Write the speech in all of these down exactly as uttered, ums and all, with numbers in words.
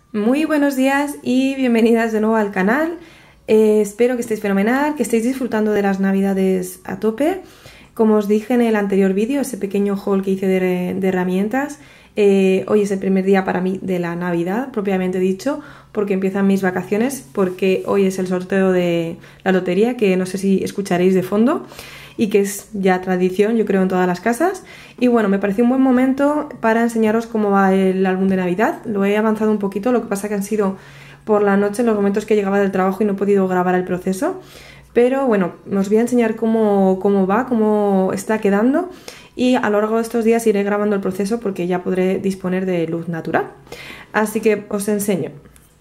Muy buenos días y bienvenidas de nuevo al canal. Eh, espero que estéis fenomenal, que estéis disfrutando de las navidades a tope. Como os dije en el anterior vídeo, ese pequeño haul que hice de, de herramientas, eh, hoy es el primer día para mí de la Navidad, propiamente dicho, porque empiezan mis vacaciones, porque hoy es el sorteo de la lotería, que no sé si escucharéis de fondo, y que es ya tradición, yo creo, en todas las casas. Y bueno, me pareció un buen momento para enseñaros cómo va el álbum de Navidad. Lo he avanzado un poquito, lo que pasa que han sido por la noche, en los momentos que llegaba del trabajo, y no he podido grabar el proceso. Pero bueno, os voy a enseñar cómo, cómo va, cómo está quedando, y a lo largo de estos días iré grabando el proceso porque ya podré disponer de luz natural. Así que os enseño.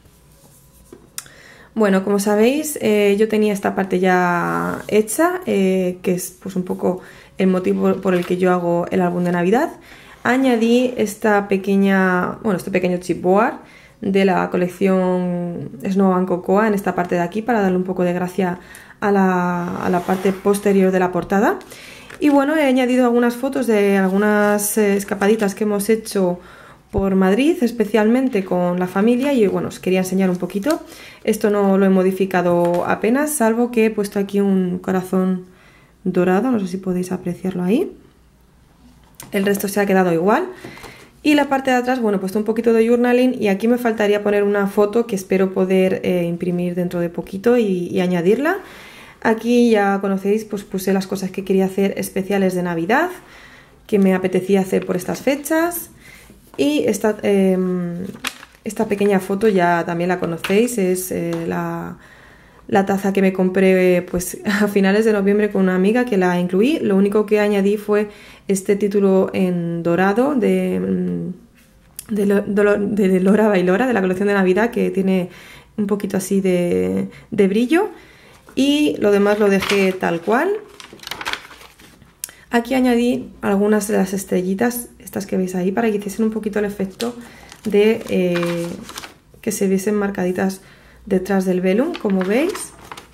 Bueno, como sabéis, eh, yo tenía esta parte ya hecha, eh, que es pues un poco el motivo por el que yo hago el álbum de Navidad. Añadí esta pequeña, bueno, este pequeño chipboard de la colección Snow and Cocoa en esta parte de aquí, para darle un poco de gracia a la, a la parte posterior de la portada. Y bueno, he añadido algunas fotos de algunas eh, escapaditas que hemos hecho por Madrid, especialmente con la familia, y bueno, os quería enseñar un poquito. Esto no lo he modificado apenas, salvo que he puesto aquí un corazón dorado, no sé si podéis apreciarlo ahí. El resto se ha quedado igual. Y la parte de atrás, bueno, he puesto un poquito de journaling, y aquí me faltaría poner una foto que espero poder eh, imprimir dentro de poquito y, y añadirla. Aquí ya conocéis, pues puse las cosas que quería hacer especiales de Navidad, que me apetecía hacer por estas fechas. Y esta, eh, esta pequeña foto ya también la conocéis, es eh, la, la taza que me compré pues a finales de noviembre con una amiga, que la incluí. Lo único que añadí fue este título en dorado de, de, de, de Lora Bailora, de la colección de Navidad, que tiene un poquito así de, de brillo, y lo demás lo dejé tal cual. Aquí añadí algunas de las estrellitas, estas que veis ahí, para que hiciesen un poquito el efecto de eh, que se viesen marcaditas detrás del velum, como veis.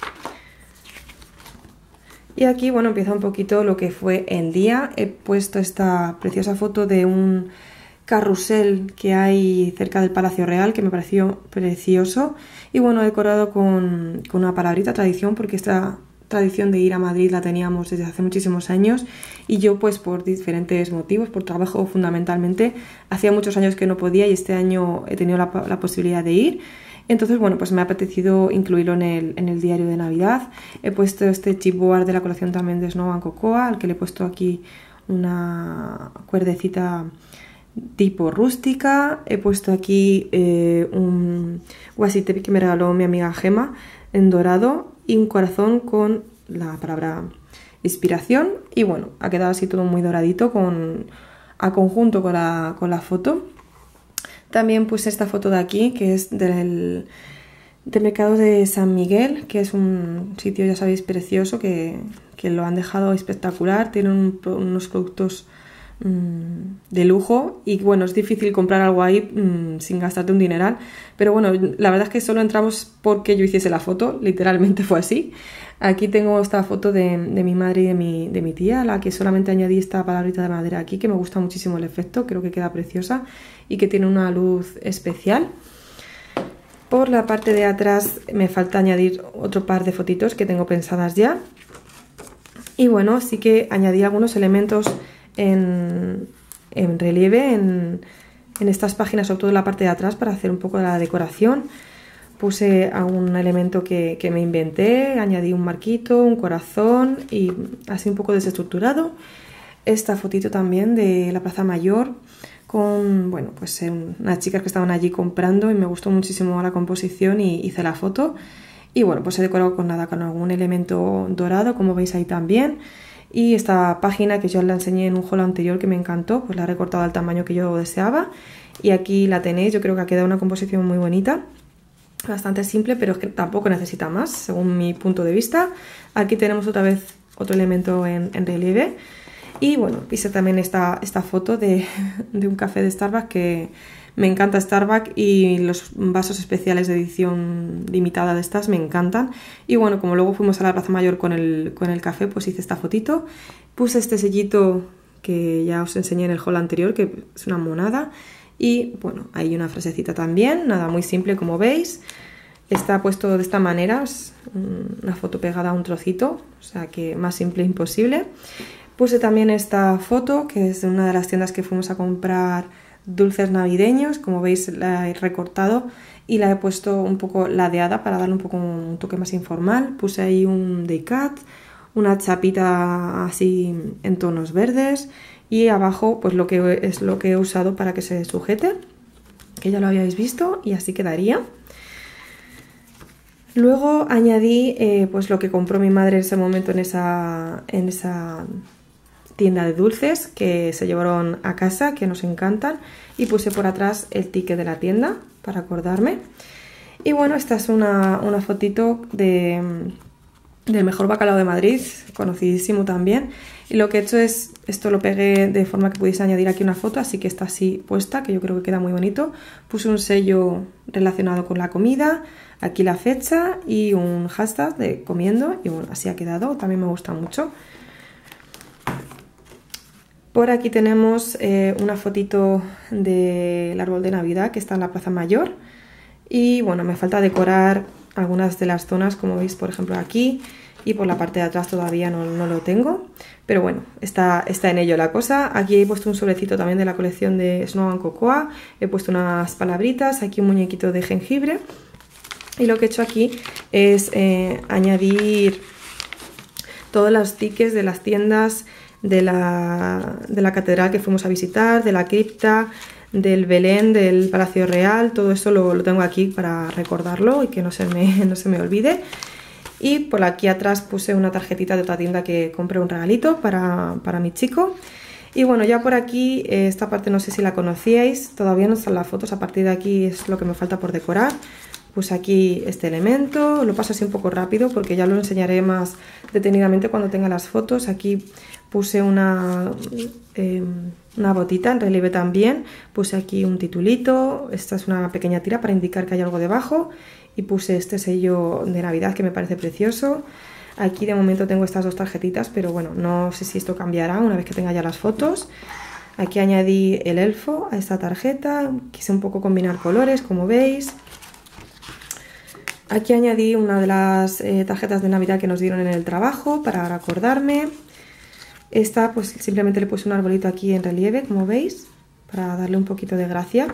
Y aquí, bueno, empieza un poquito lo que fue el día. He puesto esta preciosa foto de un carrusel que hay cerca del Palacio Real, que me pareció precioso. Y bueno, he decorado con, con una palabrita tradición, porque esta tradición de ir a Madrid la teníamos desde hace muchísimos años, y yo pues por diferentes motivos, por trabajo fundamentalmente, hacía muchos años que no podía, y este año he tenido la, la posibilidad de ir. Entonces bueno, pues me ha apetecido incluirlo en el, en el diario de Navidad. He puesto este chipboard de la colección también de Snow and Cocoa, al que le he puesto aquí una cuerdecita tipo rústica. He puesto aquí eh, un washi tape que me regaló mi amiga Gema en dorado, y un corazón con la palabra inspiración. Y bueno, ha quedado así todo muy doradito con, a conjunto con la, con la foto. También puse esta foto de aquí, que es del, del mercado de San Miguel, que es un sitio, ya sabéis, precioso, que, que lo han dejado espectacular. Tienen un, unos productos mmm, de lujo, y bueno, es difícil comprar algo ahí mmm, sin gastarte un dineral. Pero bueno, la verdad es que solo entramos porque yo hiciese la foto, literalmente fue así. Aquí tengo esta foto de, de mi madre y de mi, de mi tía, a la que solamente añadí esta palabrita de madera aquí, que me gusta muchísimo el efecto, creo que queda preciosa y que tiene una luz especial. Por la parte de atrás me falta añadir otro par de fotitos que tengo pensadas ya. Y bueno, sí que añadí algunos elementos en, en relieve, en... en estas páginas, sobre todo en la parte de atrás, para hacer un poco de la decoración. Puse algún elemento que, que me inventé, añadí un marquito, un corazón, y así un poco desestructurado. Esta fotito también de la Plaza Mayor, con, bueno, pues unas chicas que estaban allí comprando, y me gustó muchísimo la composición y hice la foto. Y bueno, pues he decorado con nada, con algún elemento dorado, como veis ahí también. Y esta página, que yo la enseñé en un haul anterior que me encantó, pues la he recortado al tamaño que yo deseaba. Y aquí la tenéis. Yo creo que ha quedado una composición muy bonita, bastante simple, pero es que tampoco necesita más, según mi punto de vista. Aquí tenemos otra vez otro elemento en, en relieve. Y bueno, hice también esta, esta foto de, de un café de Starbucks, que me encanta Starbucks, y los vasos especiales de edición limitada de estas me encantan. Y bueno, como luego fuimos a la Plaza Mayor con el, con el café, pues hice esta fotito. Puse este sellito que ya os enseñé en el haul anterior, que es una monada, Y bueno, hay una frasecita también, nada, muy simple como veis. Está puesto de esta manera, es una foto pegada a un trocito, o sea que más simple imposible. Puse también esta foto, que es de una de las tiendas que fuimos a comprar dulces navideños. Como veis la he recortado y la he puesto un poco ladeada para darle un poco un toque más informal. Puse ahí un die cut, una chapita así en tonos verdes y abajo pues lo que es lo que he usado para que se sujete, que ya lo habíais visto, y así quedaría. Luego añadí eh, pues lo que compró mi madre en ese momento en esa, en esa tienda de dulces que se llevaron a casa, que nos encantan, y puse por atrás el ticket de la tienda para acordarme. Y bueno, esta es una, una fotito de, del mejor bacalao de Madrid, conocidísimo también. Y lo que he hecho es, esto lo pegué de forma que pudiese añadir aquí una foto, así que está así puesta, que yo creo que queda muy bonito. Puse un sello relacionado con la comida, aquí la fecha y un hashtag de comiendo, y bueno, así ha quedado, también me gusta mucho. Por aquí tenemos eh, una fotito del árbol de Navidad que está en la Plaza Mayor. Y bueno, me falta decorar algunas de las zonas, como veis, por ejemplo aquí, y por la parte de atrás todavía no, no lo tengo. Pero bueno, está, está en ello la cosa. Aquí he puesto un sobrecito también de la colección de Snow and Cocoa. He puesto unas palabritas, aquí un muñequito de jengibre. Y lo que he hecho aquí es eh, añadir todos los tickets de las tiendas de la, de la catedral que fuimos a visitar, de la cripta, del Belén, del Palacio Real. Todo eso lo, lo tengo aquí para recordarlo y que no se me, no se me olvide. Y por aquí atrás puse una tarjetita de otra tienda que compré un regalito para, para mi chico. Y bueno, ya por aquí, esta parte no sé si la conocíais, todavía no están las fotos, a partir de aquí es lo que me falta por decorar. Puse aquí este elemento, lo paso así un poco rápido porque ya lo enseñaré más detenidamente cuando tenga las fotos. Aquí puse una, eh, una botita en relieve también, puse aquí un titulito, esta es una pequeña tira para indicar que hay algo debajo, y puse este sello de Navidad que me parece precioso. Aquí de momento tengo estas dos tarjetitas, pero bueno, no sé si esto cambiará una vez que tenga ya las fotos. Aquí añadí el elfo a esta tarjeta, quise un poco combinar colores, como veis. Aquí añadí una de las eh, tarjetas de Navidad que nos dieron en el trabajo para acordarme. Esta pues simplemente le puse un arbolito aquí en relieve, como veis, para darle un poquito de gracia.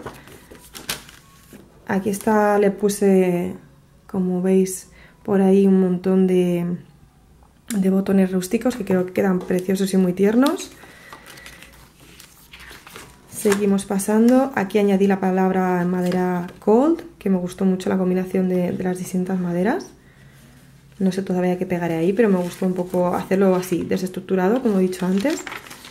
Aquí está, le puse, como veis, por ahí un montón de, de botones rústicos que creo que quedan preciosos y muy tiernos. Seguimos pasando. Aquí añadí la palabra en madera cold, que me gustó mucho la combinación de, de las distintas maderas. No sé todavía qué pegaré ahí, pero me gustó un poco hacerlo así, desestructurado, como he dicho antes.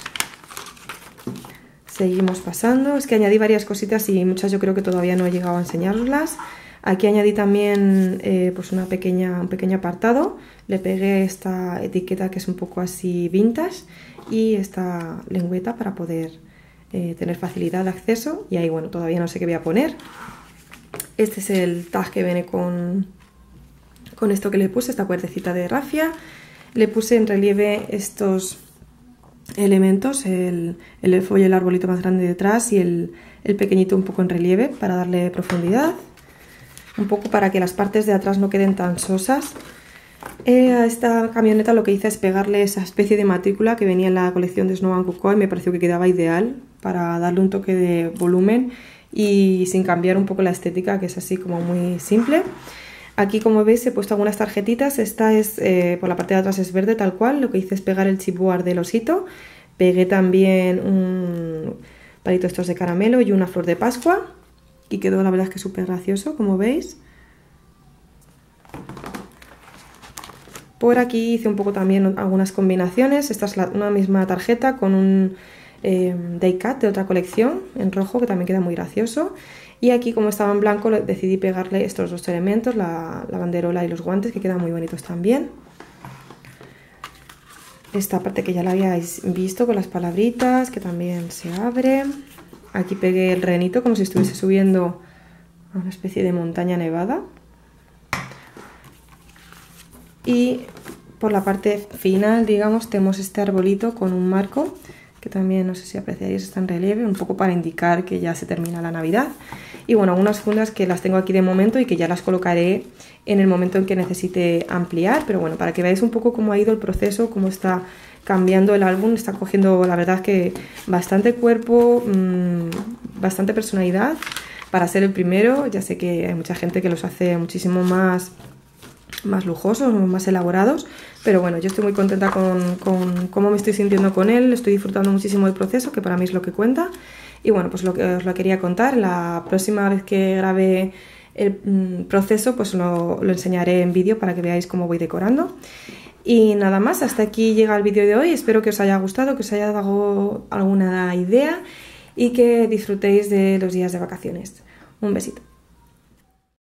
Seguimos pasando. Es que añadí varias cositas y muchas yo creo que todavía no he llegado a enseñaroslas. Aquí añadí también eh, pues una pequeña, un pequeño apartado. Le pegué esta etiqueta que es un poco así vintage y esta lengüeta para poder eh, tener facilidad de acceso. Y ahí, bueno, todavía no sé qué voy a poner. Este es el tag que viene con, con esto que le puse, esta cuerdecita de rafia. Le puse en relieve estos elementos, el, el elfo y el arbolito más grande detrás y el, el pequeñito un poco en relieve para darle profundidad. Un poco para que las partes de atrás no queden tan sosas. Eh, a esta camioneta lo que hice es pegarle esa especie de matrícula que venía en la colección de Snow and Cocoa y me pareció que quedaba ideal para darle un toque de volumen y sin cambiar un poco la estética, que es así como muy simple. Aquí, como veis, he puesto algunas tarjetitas. Esta es, eh, por la parte de atrás es verde tal cual. Lo que hice es pegar el chipboard del osito. Pegué también un palito estos de caramelo y una flor de Pascua. Y quedó, la verdad es que súper gracioso, como veis. Por aquí hice un poco también algunas combinaciones. Esta es la, una misma tarjeta con un eh, die cut de otra colección en rojo que también queda muy gracioso. Y aquí, como estaba en blanco, decidí pegarle estos dos elementos, la, la banderola y los guantes, que quedan muy bonitos también. Esta parte que ya la habíais visto con las palabritas, que también se abre. Aquí pegué el renito como si estuviese subiendo a una especie de montaña nevada. Y por la parte final, digamos, tenemos este arbolito con un marco que también no sé si apreciaréis, está en relieve, un poco para indicar que ya se termina la Navidad. Y bueno, algunas fundas que las tengo aquí de momento y que ya las colocaré en el momento en que necesite ampliar, pero bueno, para que veáis un poco cómo ha ido el proceso, cómo está cambiando el álbum, está cogiendo la verdad que bastante cuerpo, mmm, bastante personalidad para ser el primero. Ya sé que hay mucha gente que los hace muchísimo más, más lujosos, más elaborados, pero bueno, yo estoy muy contenta con, con cómo me estoy sintiendo con él, estoy disfrutando muchísimo del proceso, que para mí es lo que cuenta. Y bueno, pues lo que os lo quería contar, la próxima vez que grabe el mmm, proceso, pues lo, lo enseñaré en vídeo para que veáis cómo voy decorando. Y nada más, hasta aquí llega el vídeo de hoy. Espero que os haya gustado, que os haya dado alguna idea y que disfrutéis de los días de vacaciones. Un besito.